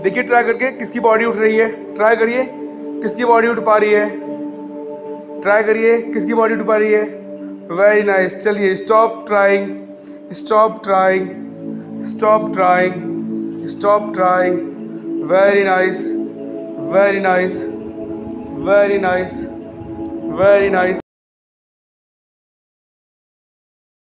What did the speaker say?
देखिए ट्राई करके किसकी बॉडी उठ रही है, ट्राई करिए किसकी बॉडी उठ पा रही है, ट्राई करिए किसकी बॉडी उठ पा रही है। Very nice. चलिए stop trying, stop trying, stop trying, stop trying. Very nice, very nice, very nice, very nice.